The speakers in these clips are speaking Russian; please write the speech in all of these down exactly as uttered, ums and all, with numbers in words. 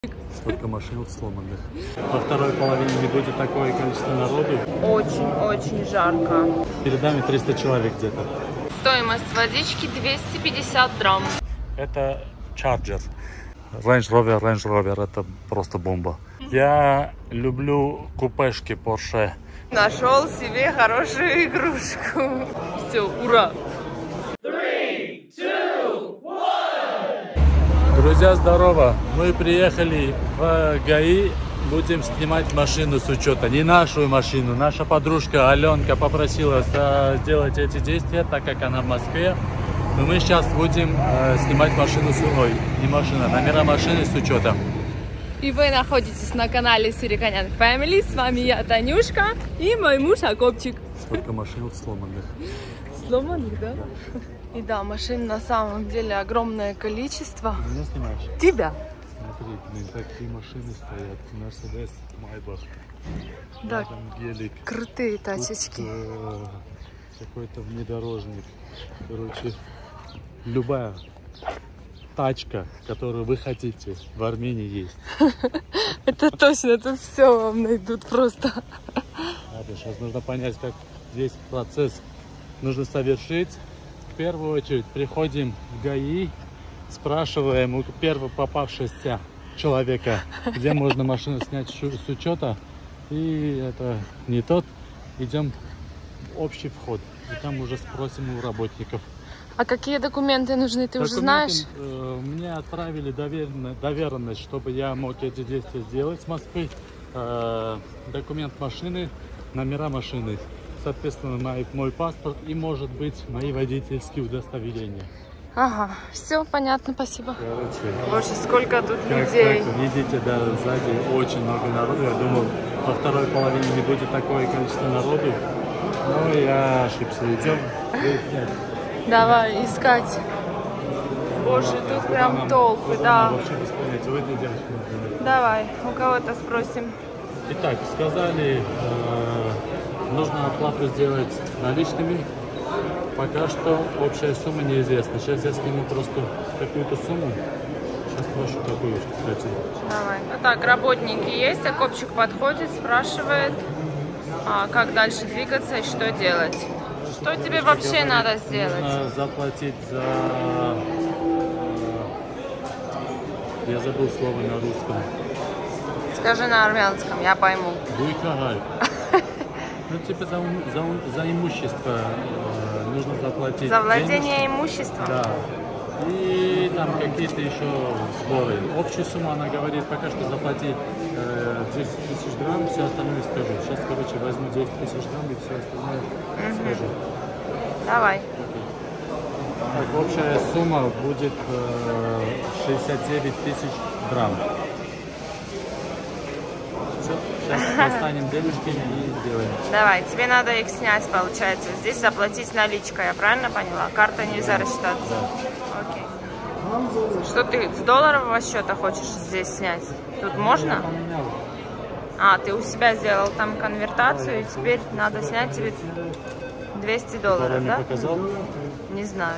Столько машин сломанных. Во второй половине не будет такое количество народу. Очень-очень жарко. Перед нами триста человек где-то. Стоимость водички двести пятьдесят драм. Это Charger. Range Rover, Range Rover. Это просто бомба. Я люблю купешки Porsche. Нашел себе хорошую игрушку. Все, ура! Друзья, здорово! Мы приехали в ГАИ, будем снимать машину с учета. Не нашу машину, наша подружка Аленка попросила сделать эти действия, так как она в Москве. Но мы сейчас будем э, снимать машину с... Ой, не машина, номера машины с учетом. И вы находитесь на канале Surikanian Family. С вами я, Танюшка, и мой муж Акопчик. Сколько машин сломанных. Сломанных, да? И да, машин на самом деле огромное количество. Ты меня снимаешь? Тебя. Смотри, блин, такие машины стоят. Мерседес, Майбах. Да, гелик. Крутые тачечки. Э, какой-то внедорожник. Короче, любая тачка, которую вы хотите, в Армении есть. Это точно, тут все вам найдут просто. Ладно, сейчас нужно понять, как весь процесс нужно совершить. В первую очередь приходим в ГАИ, спрашиваем у первого попавшегося человека, где можно машину снять с учета. И это не тот. Идем в общий вход. И там уже спросим у работников. А какие документы нужны, ты Документы, уже знаешь? Э, мне отправили доверенность, доверенность, чтобы я мог эти действия сделать с Москвы. Э, документ машины, номера машины. Соответственно, мой, мой паспорт и, может быть, мои водительские удостоверения. Ага, все понятно, спасибо. Короче, Боже, сколько тут как, людей. Как видите, да, сзади очень много народу. Я думал, во второй половине не будет такое количество народу. Но я ошибся. Идем. Давай искать. Боже, тут прям толпы, да. Вообще без понятия. У этой девушки нужно. Давай, у кого-то спросим. Итак, сказали, э, нужно оплату сделать наличными. Пока что общая сумма неизвестна. Сейчас я сниму просто какую-то сумму. Сейчас спрошу какую, кстати. Давай. Ну так, работники есть, а Копчик подходит, спрашивает, а как дальше двигаться и что делать. Что тебе вообще надо сделать? Нужно заплатить за... Я забыл слово на русском. Скажи на армянском, я пойму. Буйкагаль. Ну, типа за, за, за имущество э, нужно заплатить. За владение денежки. имуществом? Да. И там какие-то еще сборы. Общую сумму она говорит, пока что заплатить э, десять тысяч грамм, все остальное скажу. Сейчас, короче, возьму десять тысяч грамм и все остальное угу. скажу. Давай. Так, общая сумма будет э, шестьдесят девять тысяч грамм. Все, сейчас достанем денежки и сделаем. Давай, тебе надо их снять, получается. Здесь заплатить наличкой, я правильно поняла? Карта нельзя рассчитаться. Да. Окей. Что ты с долларового счета хочешь здесь снять? Тут можно? А, ты у себя сделал там конвертацию, и теперь надо снять тебе двести долларов, да? Показал? Не знаю.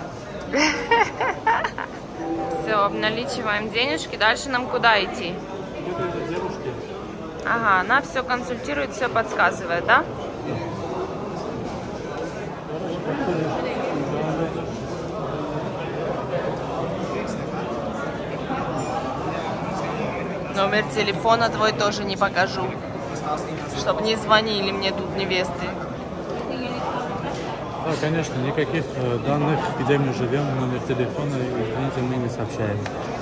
Все, обналичиваем денежки. Дальше нам куда идти? Ага, она все консультирует, все подсказывает, да? Номер телефона твой тоже не покажу, чтобы не звонили мне тут невесты. Да, конечно, никаких э, данных, где мы живем, номер телефона, извините, мы не сообщаем.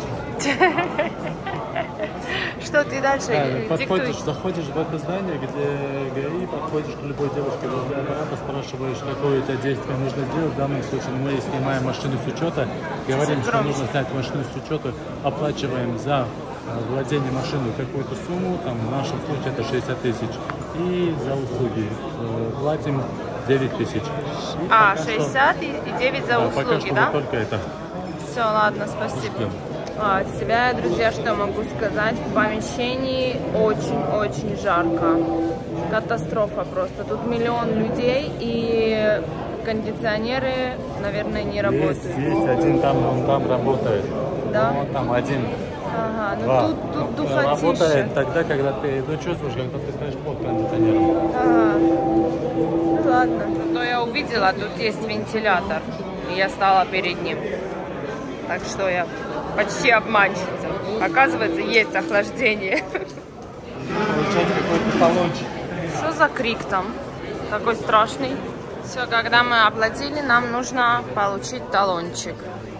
Что ты дальше да, диктуешь? подходишь, заходишь в это здание, где ГАИ, подходишь к любой девушке возле аппарата, спрашиваешь, какое у тебя действие нужно сделать. В данном случае мы снимаем машину с учета, говорим, что нужно снять машину с учета, оплачиваем за владение машиной какую-то сумму, там в нашем случае это шестьдесят тысяч, и за услуги э, платим девять тысяч. А, шестьдесят что... и девять за да, услуги, пока что да? Вот только это. Все, ладно, спасибо. А, от себя, друзья, что могу сказать, в помещении очень-очень жарко. Катастрофа просто. Тут миллион людей и кондиционеры, наверное, не работают. Есть, есть один там, он там работает. Да? Он там один. Ага, ну Два. тут, тут Ну, духотище. работает тогда, когда ты ну, чувствуешь, когда ты стоишь под кондиционером. Ага. Ну ладно. Что я увидела, тут есть вентилятор. И я стала перед ним. Так что я почти обманщица. Оказывается, есть охлаждение. Получается какой-то талончик. Что за крик там? Такой страшный. Все, когда мы оплатили, нам нужно получить талончик.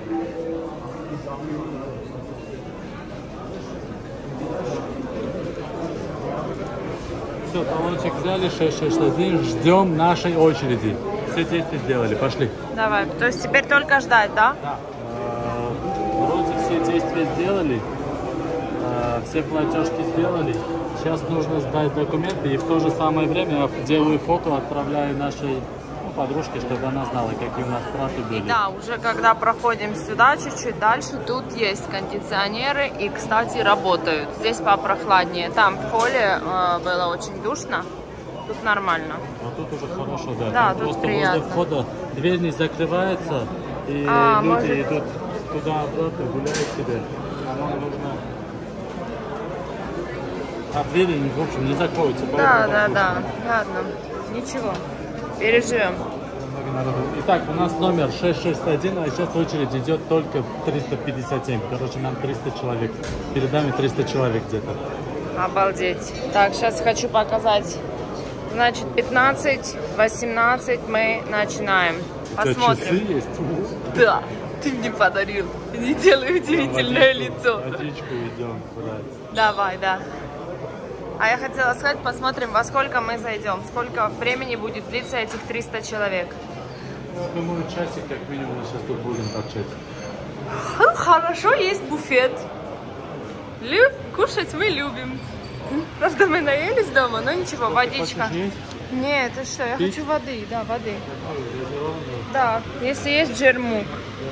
Все, талончик взяли, шесть шесть один, ждем нашей очереди. Все действия сделали, пошли. Давай, то есть теперь только ждать, да? Да. Вроде все действия сделали, все платежки сделали. Сейчас нужно сдать документы и в то же самое время делаю фото, отправляю нашей ну, подружке, чтобы она знала, какие у нас траты были. И да, уже когда проходим сюда, чуть-чуть дальше, тут есть кондиционеры и, кстати, работают. Здесь попрохладнее. Там в холле э, было очень душно, тут нормально. А тут уже хорошо, да. Да, Там тут просто приятно. возле входа дверь не закрывается, и А, люди может... идут туда-обратно, гуляют себе. А нам нужно... А двери, в общем, не закроются. Да, да, да. Ладно, ничего. Переживем. Итак, у нас номер шесть шесть один, а сейчас очередь идет только триста пятьдесят семь. Короче, нам триста человек. Перед нами триста человек где-то. Обалдеть. Так, сейчас хочу показать. Значит, пятнадцать, восемнадцать мы начинаем. Посмотрим. Часы есть? Да, ты мне подарил. Не делай удивительное Водичку, лицо. Водичку идем брать. Давай, да. А я хотела сказать, посмотрим, во сколько мы зайдем. Сколько времени будет длиться этих триста человек. Думаю, часик как минимум сейчас тут будем торчать. Хорошо, есть буфет. Люб, кушать мы любим. Правда, мы наелись дома, но ничего, водичка. Нет, ты что, я Пить? хочу воды, да, воды. Да, если есть джермук.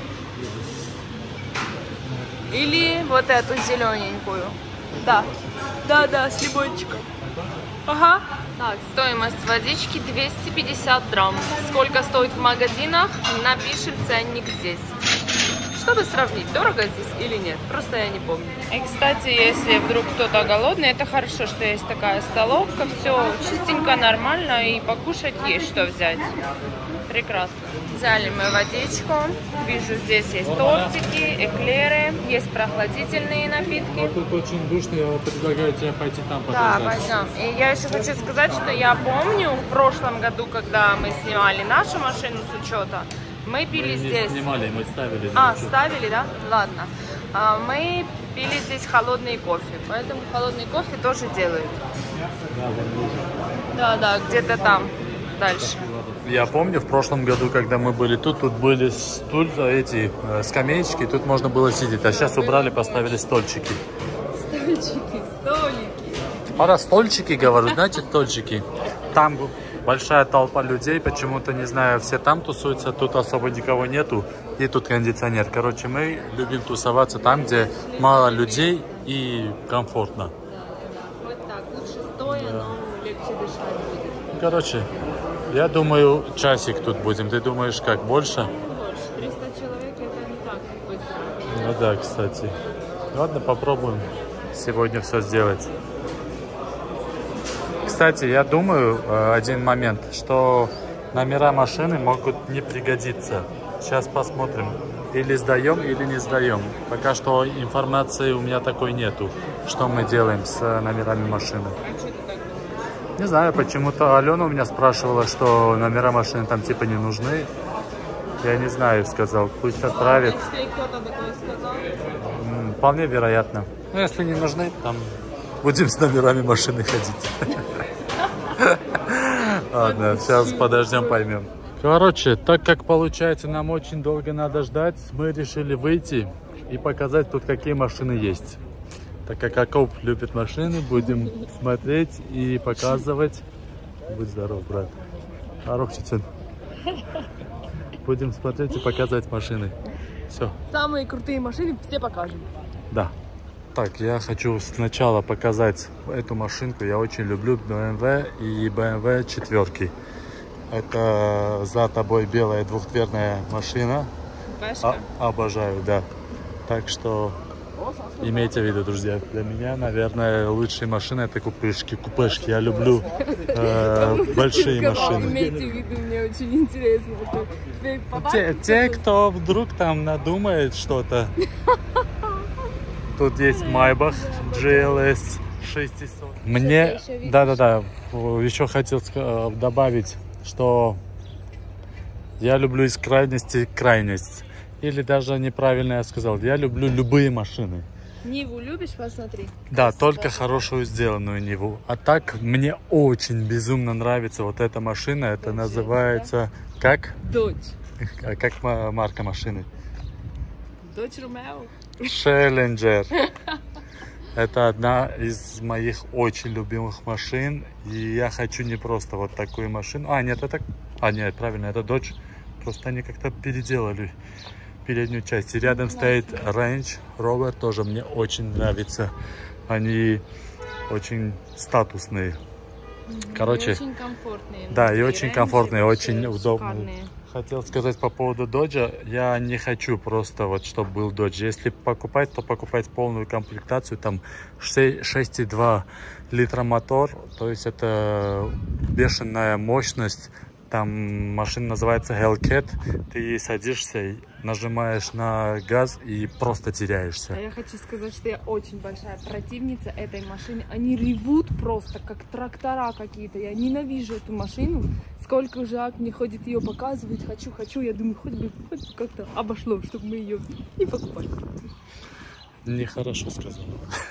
Или вот эту зелененькую. Да, да, да, с лимончиком. Ага. Так, стоимость водички двести пятьдесят грамм. Сколько стоит в магазинах, напишем ценник здесь. Чтобы сравнить, дорого здесь или нет. Просто я не помню. И, кстати, если вдруг кто-то голодный, это хорошо, что есть такая столовка. Все чистенько, нормально. И покушать есть что взять. Прекрасно. Взяли мы водичку. Вижу, здесь есть тортики, эклеры. Есть прохладительные напитки. Вот тут очень душно, я предлагаю тебе пойти там Да, подождать. пойдем. И я еще хочу сказать, что я помню в прошлом году, когда мы снимали нашу машину с учета, мы пили Мы не здесь. снимали, мы ставили. А, на ставили, да? Ладно. А, мы пили здесь холодный кофе, поэтому холодный кофе тоже делают. Да, вот. Да, да, где-то там дальше. Я помню, в прошлом году, когда мы были тут, тут были стулья, эти э, скамеечки, тут можно было сидеть. А сейчас убрали, поставили стольчики. Стольчики, столики. Пора стольчики, говорю, знаете, стольчики. Там большая толпа людей, почему-то, не знаю, все там тусуются, тут особо никого нету. И тут кондиционер. Короче, мы любим тусоваться там, где мало людей и комфортно. Вот так, лучше стоя, но легче дышать будет. Короче, я думаю, часик тут будем. Ты думаешь, как, больше? Больше, триста человек, это не так быстро. Ну да, кстати. Ладно, попробуем сегодня все сделать. Кстати, я думаю, один момент, что номера машины могут не пригодиться. Сейчас посмотрим. Или сдаем, или не сдаем. Пока что информации у меня такой нету. Что мы делаем с номерами машины. А что ты так думаешь? Не знаю, почему-то Алена у меня спрашивала, что номера машины там типа не нужны. Я не знаю, сказал, пусть отправит. Если кто-то такое сказал. М, Вполне вероятно. Но если не нужны, там будем с номерами машины ходить. Ладно, сейчас подождем, поймем. Короче, так как получается нам очень долго надо ждать, мы решили выйти и показать тут, какие машины есть. Так как Акоп любит машины, будем смотреть и показывать. Будь здоров, брат. Арохчицын. Будем смотреть и показывать машины. Все. Самые крутые машины все покажем. Да. Так, я хочу сначала показать эту машинку. Я очень люблю бэ эм вэ и бэ эм вэ четверки. Это за тобой белая двухдверная машина. Бэшка? А, обожаю, да. Так что Имейте в виду, друзья, для меня, наверное, лучшие машины это купешки. Купешки. Я люблю э, большие машины. Имейте в виду, мне очень интересно. Те, те, кто вдруг там надумает что-то. Тут есть Maybach джи эл эс шестьсот. Мне, да-да-да, еще хотел добавить, что я люблю из крайности крайность. Или даже неправильно я сказал, я люблю любые машины. Ниву любишь, посмотри? Да, только хорошую сделанную Ниву. А так мне очень безумно нравится вот эта машина. Это называется как? Dodge. А как марка машины? Dodge Romeo. Challenger. Это одна из моих очень любимых машин. И я хочу не просто вот такую машину. А, нет, это... А, нет, правильно, это Dodge. Просто они как-то переделали переднюю часть. И рядом стоит Range Rover. Тоже мне очень нравится. Они очень статусные. Короче, и очень комфортные. Да, и очень комфортные, очень удобные. Шикарные. Хотел сказать по поводу Доджа. Я не хочу просто вот, чтобы был Додж. Если покупать, то покупать полную комплектацию. Там шесть и два литра мотор. То есть это бешеная мощность. Там машина называется Hellcat. Ты садишься, нажимаешь на газ и просто теряешься. А я хочу сказать, что я очень большая противница этой машины. Они ревут просто, как трактора какие-то. Я ненавижу эту машину. Сколько Жак мне ходит ее показывать. Хочу, хочу. Я думаю, хоть бы, хоть бы как-то обошло, чтобы мы ее не покупали. Нехорошо сказал.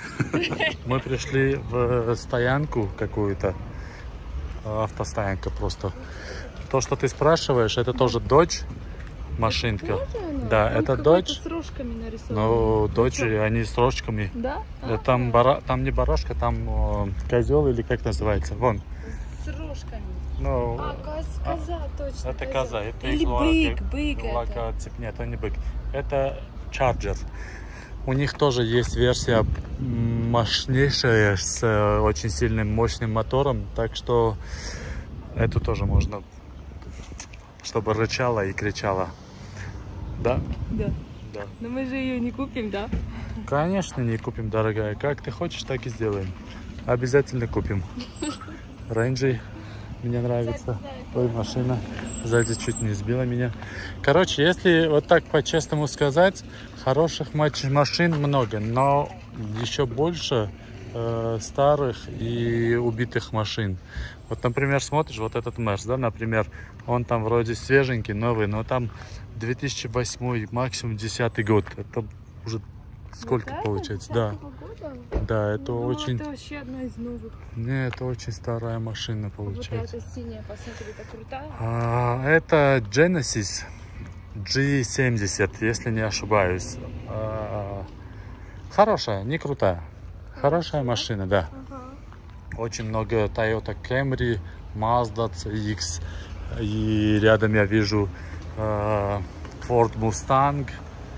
Мы пришли в стоянку какую-то. Автостоянка просто. То, что ты спрашиваешь, это тоже Dodge машинка. Да, там это Dodge. С рожками нарисовано. Но Dodge, они с рожками. Да? Там, бара... там не барашка, там э, козел или как называется. Вон. С рожками. Ну, а, коз... коза, а, точно. Это коза. коза. Это или бык, бык это. Нет, это не бык. Это Charger. У них тоже есть версия мощнейшая с э, очень сильным мощным мотором. Так что эту тоже можно, чтобы рычала и кричала. Да? Да. Да. Но мы же ее не купим, да? Конечно, не купим, дорогая. Как ты хочешь, так и сделаем. Обязательно купим. Рейнджи мне нравится. Ой, машина сзади чуть не сбила меня. Короче, если вот так по-честному сказать, хороших машин много, но еще больше э, старых и убитых машин. Вот, например, смотришь вот этот Мерс, да, например, он там вроде свеженький, новый, но там две тысячи восьмой, максимум десятый год. Это уже сколько вот получается? Да. Года? Да, это ну, очень... Это вообще одна из новых. Не, это очень старая машина получается. Вот эта синяя, посмотри, это крутая. А, это Genesis джи семьдесят, если не ошибаюсь. А, хорошая, не крутая. Хорошая машина, да. Ага. Очень много Toyota Camry, Mazda си икс. И рядом я вижу э, Ford Mustang.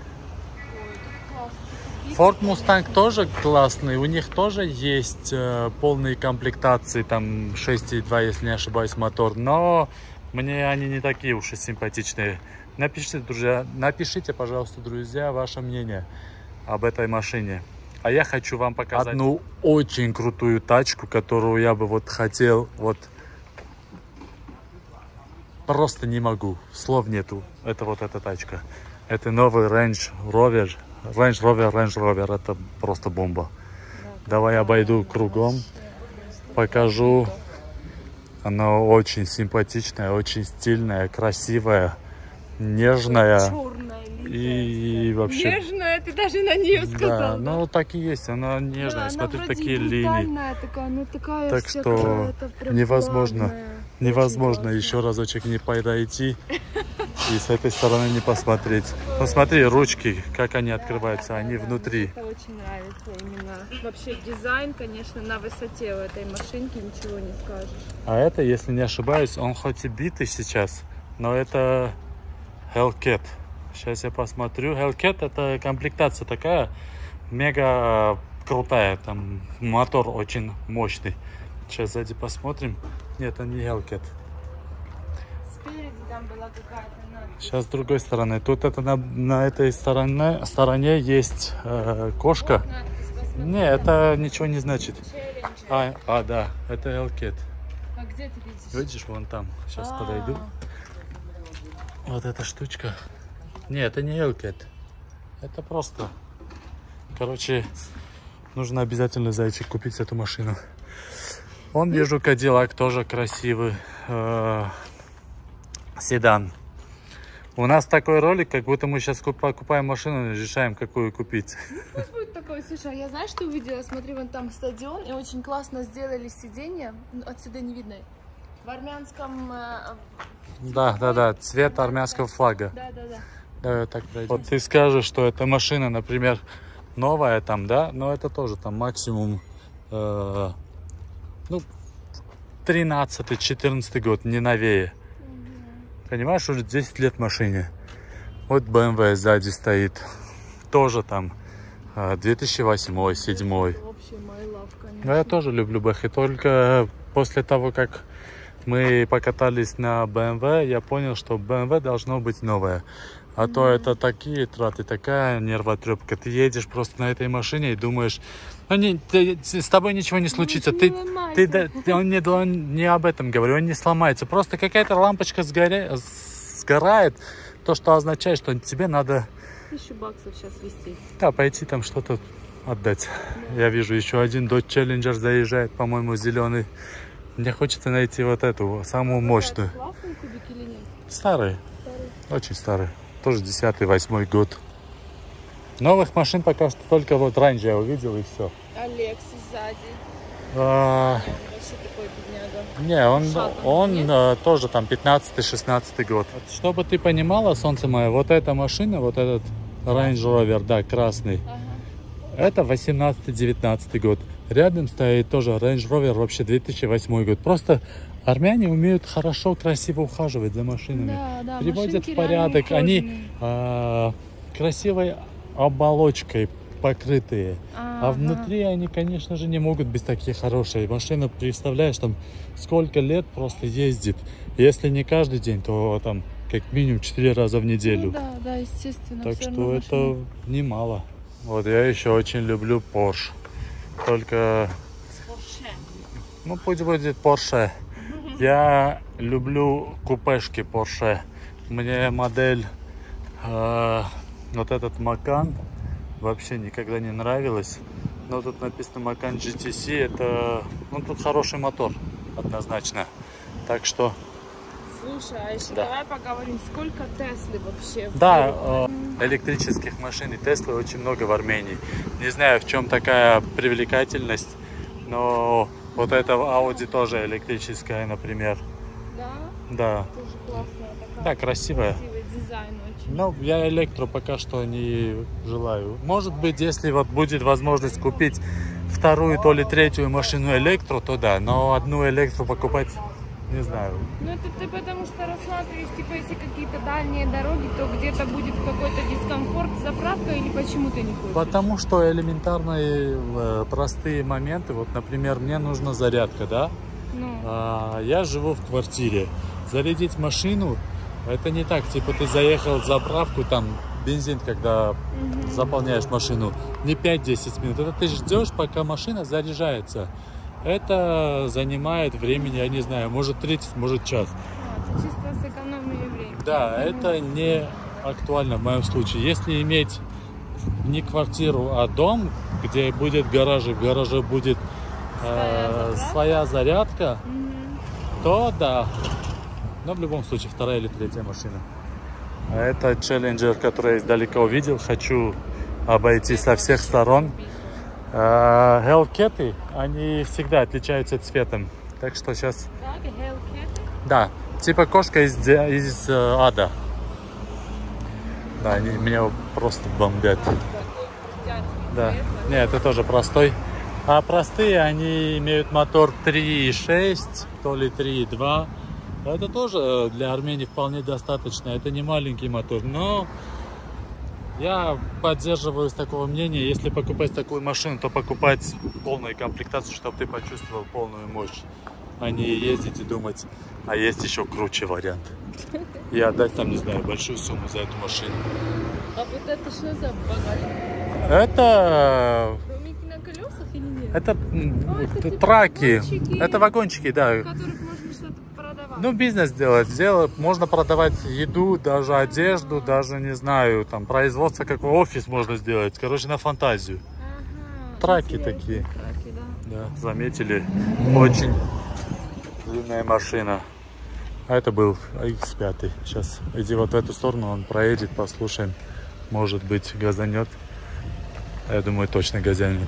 Ford Mustang тоже классный. У них тоже есть э, полные комплектации. Там шесть и два, если не ошибаюсь, мотор. Но мне они не такие уж и симпатичные. Напишите, друзья, напишите, пожалуйста, друзья, ваше мнение об этой машине. А я хочу вам показать одну очень крутую тачку, которую я бы вот хотел, вот просто не могу, слов нету. Это вот эта тачка. Это новый Range Rover, Range Rover, Range Rover, это просто бомба. Да, давай обойду кругом, покажу. Она очень симпатичная, очень стильная, красивая, нежная. И, и вообще... Нежная, ты даже на нее сказал. Да, ну так и есть, она нежная, да, смотри, она такие линии. Такая, ну, такая так что невозможно, плавная, невозможно еще разочек не подойти и с этой стороны не посмотреть. Посмотри, ручки, как они открываются, они внутри. Это очень нравится именно. Вообще дизайн, конечно, на высоте у этой машинки, ничего не скажешь. А это, если не ошибаюсь, он хоть и битый сейчас, но это Hellcat. Сейчас я посмотрю. Hellcat — это комплектация такая мега крутая. Там мотор очень мощный. Сейчас сзади посмотрим. Нет, это не Hellcat. Спереди там была какая-то надпись. Сейчас с другой стороны. Тут это на, на этой стороне, стороне есть э, кошка. Вот надпись, посмотри, Не, это ничего не значит. Challenger. А, а да, это Hellcat. А где ты видишь? Видишь, вон там. Сейчас А. подойду. Вот эта штучка. Не, это не Hellcat. Это просто. Короче, нужно обязательно, зайчик, купить эту машину. Вон вижу Cadillac, тоже красивый. Э, седан. У нас такой ролик, как будто мы сейчас покупаем машину и решаем, какую купить. Пусть будет такой. Слушай, а я знаешь, что увидела? Смотри, вон там стадион, и очень классно сделали сиденье. Отсюда не видно. В армянском... э, Да, да, да, цвет армянского флага. Да, да, да. Давай так пройдем. Вот ты скажешь, что эта машина, например, новая там, да, но это тоже там максимум, э, ну, тринадцатый-четырнадцатый год, не новее. Угу. Понимаешь, уже десять лет машине. Вот бэ эм вэ сзади стоит, тоже там две тысячи восьмой, две тысячи седьмой. Вообще my love, конечно. Ну, я тоже люблю бэхи, только после того, как мы покатались на бэ эм вэ, я понял, что бэ эм вэ должно быть новое. А mm-hmm. то это такие траты, такая нервотрепка. Ты едешь просто на этой машине и думаешь, ну, не, ты, с тобой ничего не случится. Ну, ты, ты, ты, он, не, он не об этом говорит, он не сломается. Просто какая-то лампочка сгоря, сгорает, то, что означает, что тебе надо... Тысячу баксов сейчас вести. Да, пойти там что-то отдать. Да. Я вижу, еще один Dodge Challenger заезжает, по-моему, зеленый. Мне хочется найти вот эту, самую мощную. Классный кубик или нет? Старый. Старый. Очень старый. Тоже десятый, восьмой год. Новых машин пока что только вот раньше я увидел и все. А Lexus сзади? А... Не, он вообще такой бедняга. Не, он, Шатом, он нет? а, тоже там пятнадцатый-шестнадцатый год. Вот, чтобы ты понимала, солнце мое, вот эта машина, вот этот Range Rover, да, красный, ага. Это восемнадцатый-девятнадцатый год. Рядом стоит тоже Range Rover, вообще две тысячи восьмой год. Просто армяне умеют хорошо, красиво ухаживать за машинами. Да, да, приводят в порядок. Они а, красивой оболочкой покрытые. А-га. А внутри они, конечно же, не могут быть такие хорошие. Машина, представляешь, там сколько лет просто ездит. Если не каждый день, то там как минимум четыре раза в неделю. Ну, да, да, естественно. Так что это немало. Вот я еще очень люблю Porsche. Только... Porsche. Ну, пусть будет Porsche. Я люблю купешки Porsche. Мне модель э, вот этот Macan вообще никогда не нравилась. Но тут написано Macan джи ти си. Это, ну, тут хороший мотор, однозначно. Так что... Слушай, а еще да. Давай поговорим, сколько Теслы вообще? Да, э, электрических машин и Теслы очень много в Армении. Не знаю, в чем такая привлекательность, но вот эта Audi тоже электрическая, например. Да? Да. Тоже классная такая. Да, красивая. Красивый дизайн очень. Ну, я электро пока что не желаю. Может быть, если вот будет возможность купить вторую, то ли третью машину электро, то да, но одну электро покупать... Не знаю. Ну это ты потому что рассматриваешь, типа, если какие-то дальние дороги, то где-то будет какой-то дискомфорт с заправкой, или почему ты не хочешь? Потому что элементарные простые моменты, вот, например, мне нужна зарядка, да? Ну. А, я живу в квартире. Зарядить машину, это не так, типа ты заехал в заправку, там бензин, когда угу. заполняешь машину, не пять-десять минут, это ты ждешь, пока машина заряжается. Это занимает времени, я не знаю, может тридцать, может час. А, это чисто с экономией времени. Да, это не актуально в моем случае. Если иметь не квартиру, а дом, где будет гараж, и в гараже будет э, своя зарядка, угу. то да. Но в любом случае вторая или третья машина. А это Challenger, который я издалека увидел. Хочу обойти со всех сторон. Hellcat, они всегда отличаются цветом. Так что сейчас... Да, типа кошка из, из э, ада. Да, они меня просто бомбят. Да, нет, это тоже простой. А простые, они имеют мотор три и шесть, то ли три и два. Это тоже для Армении вполне достаточно. Это не маленький мотор, но... Я поддерживаюсь такого мнения, если покупать такую машину, то покупать полную комплектацию, чтобы ты почувствовал полную мощь. а не ездить и думать, а есть еще круче вариант. И отдать там, не знаю, большую сумму за эту машину. А вот это что за багажник? Это... Хромики на колесах или нет? Это, О, это типа траки. вагончики, Это вагончики, да. в которых можно что-то продавать. Ну, бизнес делать. Делать. Можно продавать еду, даже одежду, даже, не знаю, там, производство, какой офис можно сделать. Короче, на фантазию. Ага, Траки интересно, такие. Траки, да. Да, заметили. Очень длинная машина. А это был икс пять. Сейчас иди вот в эту сторону, он проедет, послушаем. Может быть, газанет. Я думаю, точно газанет.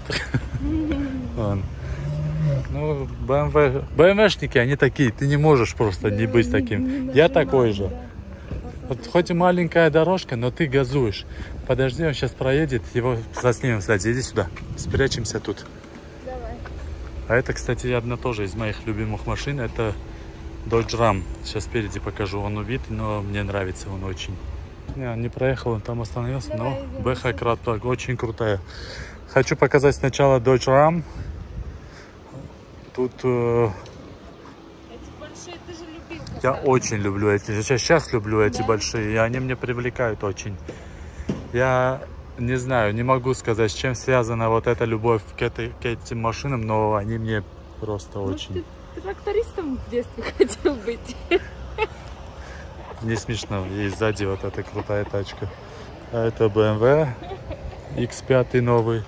Ну, бэ эм вэ, бэ эм вэ-шники, они такие. Ты не можешь просто не быть таким. Я такой же. Вот хоть и маленькая дорожка, но ты газуешь. Подожди, он сейчас проедет, его заснимем сзади. Иди сюда, спрячемся тут. Давай. А это, кстати, одна тоже из моих любимых машин. Это Dodge Ram. Сейчас спереди покажу. Он убитый, но мне нравится он очень. Не, он не проехал, он там остановился. Давай, но идем. Бэха краток, очень крутая. Хочу показать сначала Dodge Ram. Тут... Э, Эти большие, ты же любил. я кататься. очень люблю эти. Сейчас, сейчас люблю эти Да? большие. И они меня привлекают очень. Я не знаю, не могу сказать, с чем связана вот эта любовь к, этой, к этим машинам, но они мне просто Может, очень... ты трактористом в детстве хотел быть? Не смешно. Есть сзади вот эта крутая тачка. А это бэ эм вэ икс пять новый.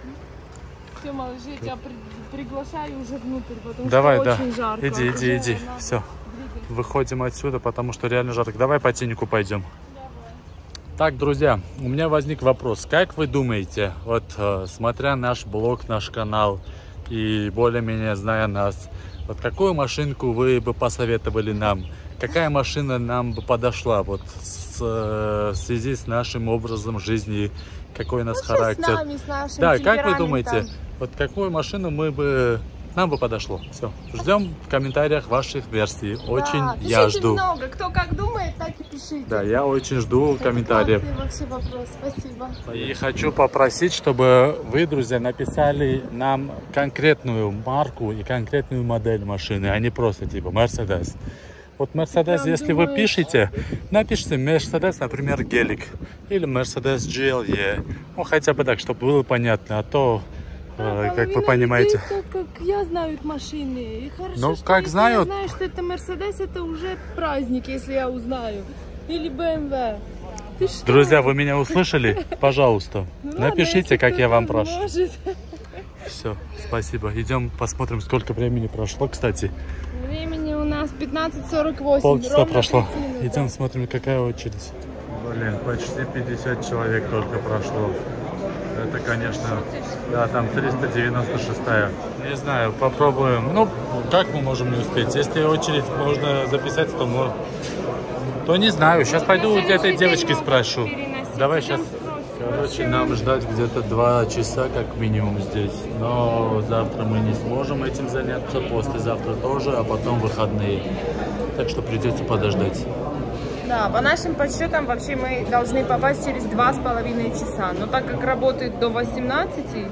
Все, малыш, я тебя при- приглашаю уже внутрь, потому Давай, что да. очень жарко. Иди, иди, Уже иди. надо Все. двигаться. Выходим отсюда, потому что реально жарко. Давай по тенику пойдем. Давай. Так, друзья, у меня возник вопрос. Как вы думаете, вот э, смотря наш блог, наш канал и более-менее зная нас, вот какую машинку вы бы посоветовали нам? Какая машина нам бы подошла вот с, э, в связи с нашим образом жизни, какой у нас Вообще характер? с нами, с нашим Да, как вы темпераментом. думаете, вот какую машину мы бы нам бы подошло? Все, ждем в комментариях ваших версий. Очень Да, я пишите жду. много, кто как думает, так и пишите. Да, я очень жду Это комментариев. классный вообще вопрос, спасибо. И хочу попросить, чтобы вы, друзья, написали нам конкретную марку и конкретную модель машины, а не просто типа Mercedes. Вот Mercedes, прям если вы думаешь? пишете, напишите Mercedes, например, Гелик или Mercedes джи эл и. Ну, хотя бы так, чтобы было понятно, а то, э, как вы Половина понимаете... людей, так как я, знают машины. И хорошо, Ну, что как если знают. я знаю, что это Мерседес, это уже праздник, если я узнаю. Или бэ эм вэ. Ты что? Друзья, вы меня услышали? Пожалуйста, Ну ладно, напишите, если как я кто-то вам прошу. может. Все, спасибо. Идем посмотрим, сколько времени прошло, кстати. Времени у нас пятнадцать сорок восемь. Полчаса ровно прошло. тридцать минут, Идем да. смотрим, какая очередь. Блин, почти пятьдесят человек только прошло. Это, конечно, да, там триста девяносто шестая. Не знаю, попробуем. Ну, как мы можем не успеть? Если очередь можно записать, то, мы... то не знаю. Сейчас пойду у этой девочки спрошу. Давай сейчас. Короче, нам ждать где-то два часа как минимум здесь. Но завтра мы не сможем этим заняться, послезавтра тоже, а потом выходные. Так что придется подождать. Да, по нашим подсчетам вообще мы должны попасть через два с половиной часа. Но так как работает до восемнадцати,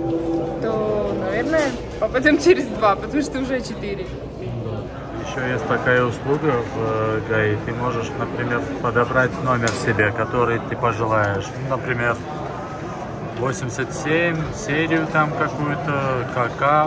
то, наверное, попадем через два, потому что уже четыре. Еще есть такая услуга в ГАИ. Ты можешь, например, подобрать номер себе, который ты пожелаешь. Ну, например, восемьдесят семь, серию там какую-то, КК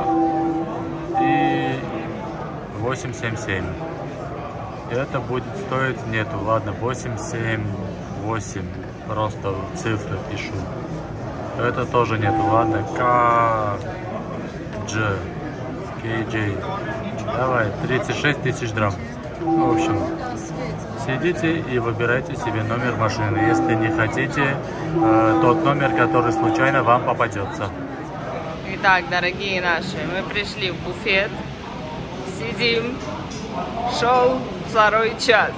и восемь семь семь. И это будет стоить, нету, ладно, восемь семь восемь. Просто цифры пишу. Это тоже нету, ладно, К G, Кей Джей. Давай, тридцать шесть тысяч драм. В общем, сидите и выбирайте себе номер машины. Если не хотите, э, тот номер, который случайно вам попадется. Итак, дорогие наши, мы пришли в буфет, сидим, шоу второй час.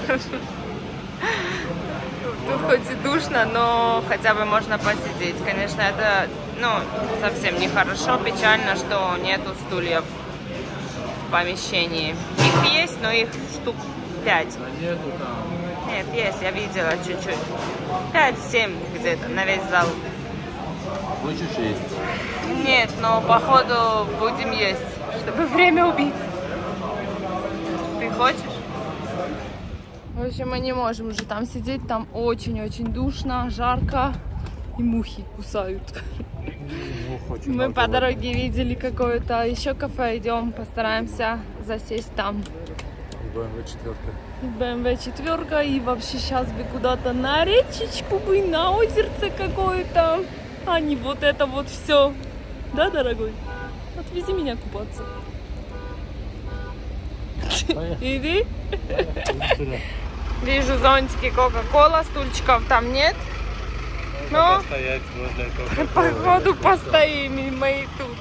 Тут хоть и душно, но хотя бы можно посидеть. Конечно, это, ну, совсем нехорошо, печально, что нету стульев в помещении. Их есть, но их штук пять. Нету там. Нет, есть, я видела чуть-чуть. пять-семь где-то на весь зал. Хочешь есть? Нет, но походу будем есть, чтобы время убить. Ты хочешь? В общем, мы не можем уже там сидеть, там очень-очень душно, жарко, и мухи кусают. Мы по дороге видели какое-то еще кафе, идем, постараемся засесть там. бэ эм вэ четыре. бэ эм вэ четыре, и вообще сейчас бы куда-то на речечку бы, на озерце какое-то, а не вот это вот все. Да, дорогой? Отвези меня купаться. Иди. Вижу зонтики Кока-Кола, стульчиков там нет. Но походу постоим, и мы тут.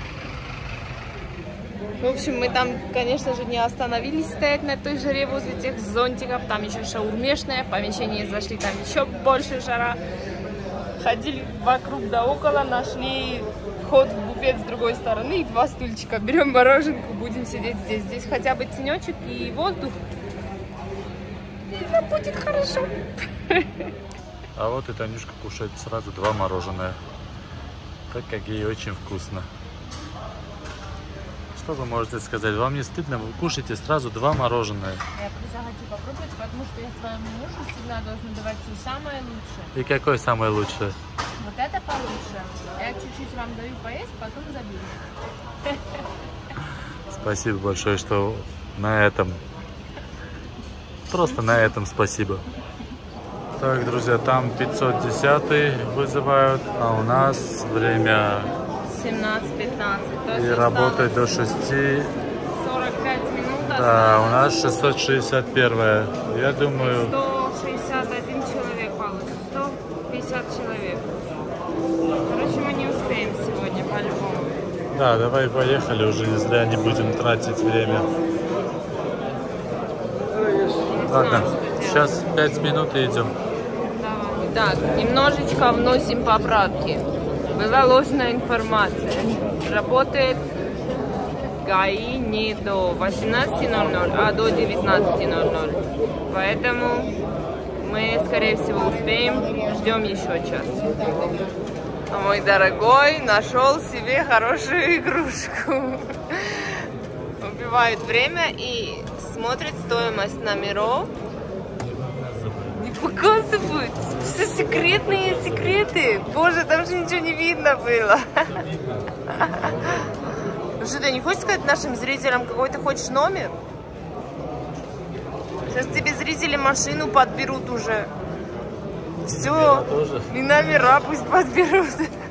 В общем, мы там, конечно же, не остановились стоять на той жаре возле тех зонтиков. Там еще шаурмешное помещение, зашли, там еще больше жара. Ходили вокруг да около, нашли вход в буфет с другой стороны и два стульчика. Берем мороженку, будем сидеть здесь. Здесь хотя бы тенечек и воздух. И нам будет хорошо. А вот и Танюшка кушает сразу два мороженое. Так как ей очень вкусно. Что вы можете сказать? Вам не стыдно? Вы кушаете сразу два мороженое. Я просто хочу попробовать, потому что я своему мужу всегда должна давать все самое лучшее. И какое самое лучшее? Вот это получше. Я чуть-чуть вам даю поесть, потом заберу. Спасибо большое, что на этом. Просто на этом спасибо. Так, друзья, там пятьсот десятый вызывают, а у нас время семнадцать пятнадцать. И работает до шести. сорок пять минут. Да, у нас шестьсот шестьдесят один. Я думаю... сто шестьдесят один человек получится. сто пятьдесят человек. Короче, мы не успеем сегодня по-любому. Да, давай поехали, уже не зря не будем тратить время. Ладно, сейчас пять минут и идем. Так, немножечко вносим поправки. Была ложная информация. Работает ГАИ не до восемнадцати ноль-ноль, а до девятнадцати ноль-ноль. Поэтому мы, скорее всего, успеем. Ждем еще час. А мой дорогой нашел себе хорошую игрушку. Убивает время и смотрит стоимость номеров. Не показывают. Все секретные секреты. Боже, там же ничего не видно было. Что, ты не хочешь сказать нашим зрителям, какой ты хочешь номер? Сейчас тебе зрители машину подберут уже. Все. И номера пусть подберут.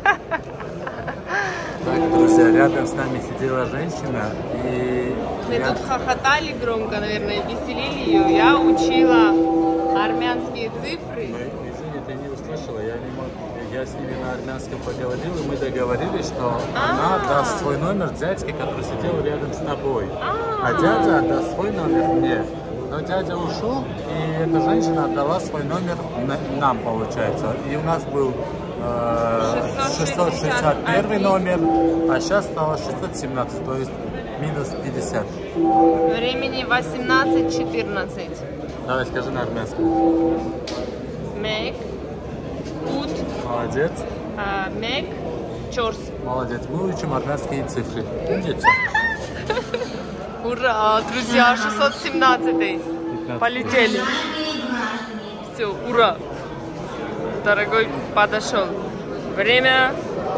Так, друзья, рядом с нами сидела женщина, и... Мы я... тут хохотали громко, наверное, веселили ее. Я учила армянские цифры. Ну, извини, ты не услышала, я, не мог... я с ними на армянском поговорил, и мы договорились, что А-а-а. она даст свой номер дядьке, который сидел рядом с тобой. А, -а, -а. а дядя отдаст свой номер мне. Но дядя ушел, и эта женщина отдала свой номер нам, получается. И у нас был э, шестьсот шестьдесят один номер, а сейчас стало шестьсот семнадцать, то есть минус пятьдесят. Времени восемнадцать четырнадцать. Давай, скажи на армянском. Мек, ут. Молодец. Мек, чорс. Молодец. Мы учим армянские цифры. Умница. Ура, друзья, шестьсот семнадцатый. Полетели. Все, ура. Дорогой подошел. Время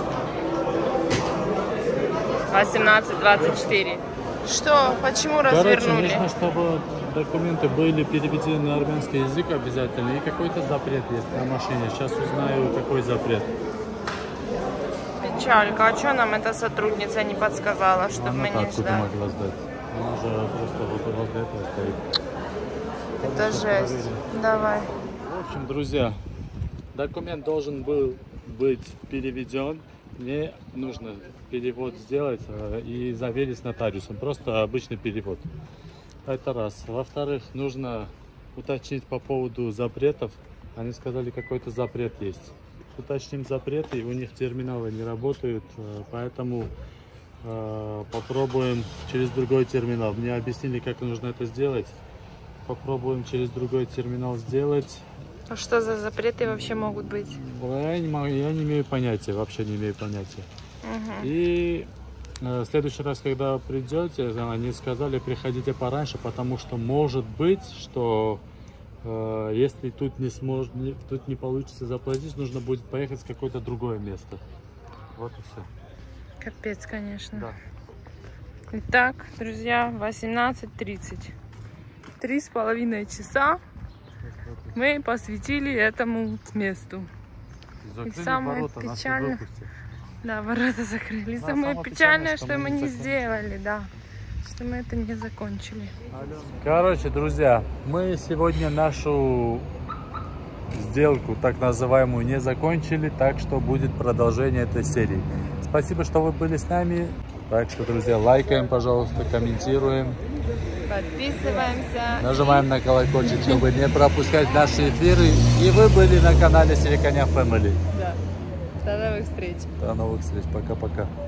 восемнадцать двадцать четыре. Что? Почему развернули? Короче, нужно, чтобы документы были переведены на армянский язык обязательно. И какой-то запрет есть на машине. Сейчас узнаю, какой запрет. Печалька. А что нам эта сотрудница не подсказала, чтобы мы не ждали? Могла сдать. Она же просто вот возле этого стоит. Это жесть. Давай. В общем, друзья, документ должен был быть переведен. Мне нужно перевод сделать и заверить с нотариусом. Просто обычный перевод. Это раз. Во-вторых, нужно уточнить по поводу запретов. Они сказали, какой-то запрет есть. Уточним запреты, у них терминалы не работают, поэтому э, попробуем через другой терминал. Мне объяснили, как нужно это сделать. Попробуем через другой терминал сделать. А что за запреты вообще могут быть? Я не, могу, я не имею понятия, вообще не имею понятия. Угу. И в следующий раз, когда придете, они сказали, приходите пораньше, потому что может быть, что э, если тут не сможет, не, тут не получится заплатить, нужно будет поехать в какое-то другое место. Вот и все. Капец, конечно. Да. Итак, друзья, восемнадцать тридцать. Три с половиной часа мы посвятили этому месту. И самое ворота, печальное, да, ворота закрыли. Да, самое, самое печальное, что, что мы не, не сделали, да, что мы это не закончили. Короче, друзья, мы сегодня нашу сделку, так называемую, не закончили, так что будет продолжение этой серии. Спасибо, что вы были с нами. Так что, друзья, лайкаем, пожалуйста, комментируем. Подписываемся. Нажимаем на колокольчик, чтобы не пропускать наши эфиры. И вы были на канале Севеканя Family. Да. До новых встреч. До новых встреч. Пока-пока.